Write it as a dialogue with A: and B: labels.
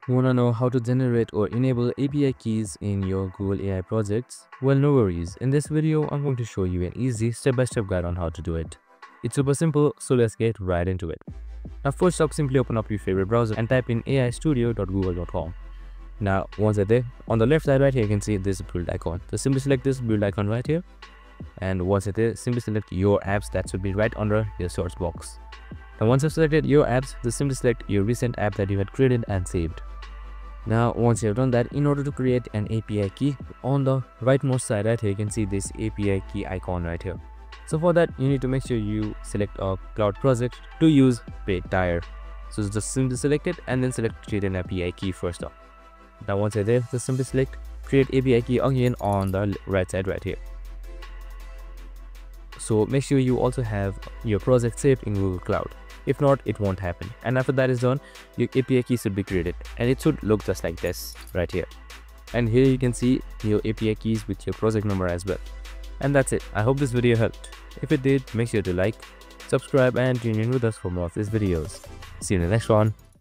A: You want to know how to generate or enable API keys in your Google AI projects? Well, no worries. In this video, I'm going to show you an easy step-by-step guide on how to do it. It's super simple, so let's get right into it. Now, first up, simply open up your favorite browser and type in aistudio.google.com. Now, once you're there, on the left side right here, you can see this build icon. So simply select this build icon right here. And once you're there, simply select your apps that should be right under your search box. Now, once you've selected your apps, just simply select your recent app that you had created and saved. Now, once you've done that, in order to create an API key, on the rightmost side right here, you can see this API key icon right here. So for that, you need to make sure you select a cloud project to use Paytire. So just simply select it and then select create an API key first up. Now once you're there, just simply select create API key again on the right side right here. So make sure you also have your project saved in Google Cloud. If not, it won't happen. And after that is done, your API key should be created and it should look just like this right here. And here you can see your API keys with your project number as well. And that's it. I hope this video helped. If it did, make sure to like, subscribe and tune in with us for more of these videos. See you in the next one.